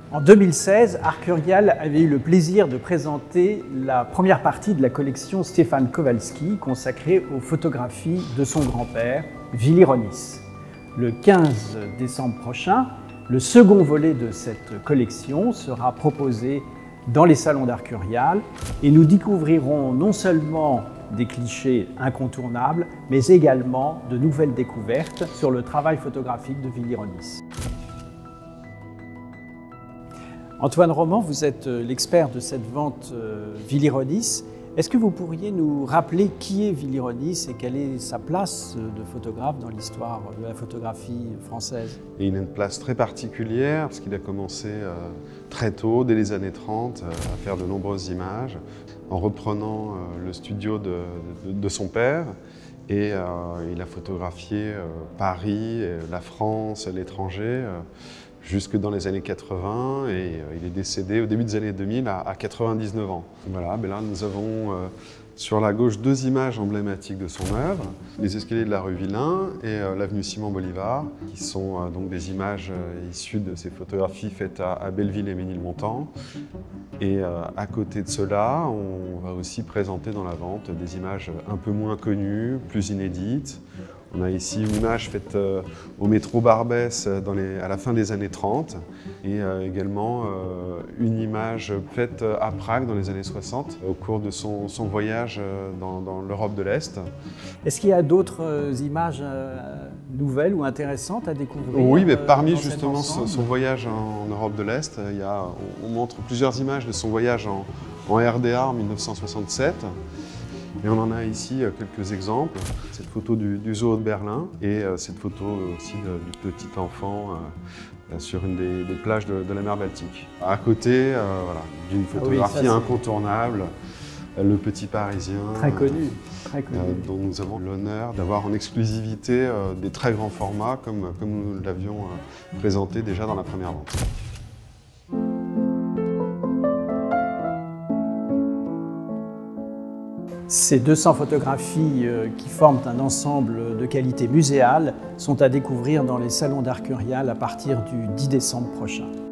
En 2016, Arcurial avait eu le plaisir de présenter la première partie de la collection Stéphane Kowalski consacrée aux photographies de son grand-père, Willy Ronis. Le 15 décembre prochain, le second volet de cette collection sera proposé dans les salons d'Arcurial et nous découvrirons non seulement des clichés incontournables, mais également de nouvelles découvertes sur le travail photographique de Willy Ronis. Antoine Roman, vous êtes l'expert de cette vente Willy Ronis. Est-ce que vous pourriez nous rappeler qui est Willy Ronis et quelle est sa place de photographe dans l'histoire de la photographie française? Il a une place très particulière parce qu'il a commencé très tôt, dès les années 30, à faire de nombreuses images en reprenant le studio de son père. Et il a photographié Paris, la France, l'étranger, jusque dans les années 80 et il est décédé au début des années 2000 à 99 ans. Voilà, mais là nous avons sur la gauche deux images emblématiques de son œuvre, les escaliers de la rue Villain et l'avenue Simon Bolivar, qui sont donc des images issues de ces photographies faites à Belleville et Ménilmontant. Et à côté de cela, on va aussi présenter dans la vente des images un peu moins connues, plus inédites. On a ici une image faite au métro Barbès à la fin des années 30 et également une image faite à Prague dans les années 60 au cours de son voyage dans l'Europe de l'Est. Est-ce qu'il y a d'autres images nouvelles ou intéressantes à découvrir? Oui, mais parmi justement son voyage en Europe de l'Est, on montre plusieurs images de son voyage en RDA en 1967. Et on en a ici quelques exemples. Cette photo du zoo de Berlin et cette photo aussi du petit enfant sur une des plages de la mer Baltique. À côté, voilà, d'une photographie incontournable, Le Petit Parisien. Très connu, très connu. Dont nous avons l'honneur d'avoir en exclusivité des très grands formats comme nous l'avions présenté déjà dans la première vente. Ces 200 photographies qui forment un ensemble de qualité muséale sont à découvrir dans les salons d'Arcurial à partir du 10 décembre prochain.